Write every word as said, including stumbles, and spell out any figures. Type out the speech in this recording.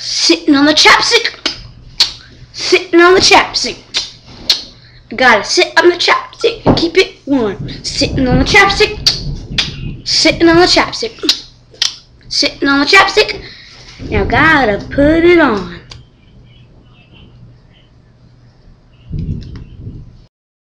Sitting on the chapstick. Sitting on the chapstick. I gotta sit on the chapstick and keep it warm. Sitting on the chapstick. Sitting on the chapstick. Sitting on the chapstick. Now gotta put it on.